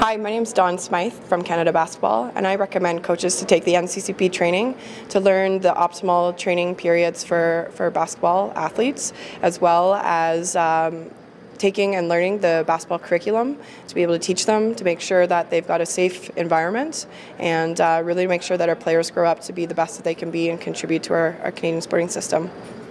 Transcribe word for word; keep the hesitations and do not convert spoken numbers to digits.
Hi, my name is Dawn Smyth from Canada Basketball, and I recommend coaches to take the N C C P training to learn the optimal training periods for, for basketball athletes, as well as um, taking and learning the basketball curriculum to be able to teach them, to make sure that they've got a safe environment, and uh, really make sure that our players grow up to be the best that they can be and contribute to our, our Canadian sporting system.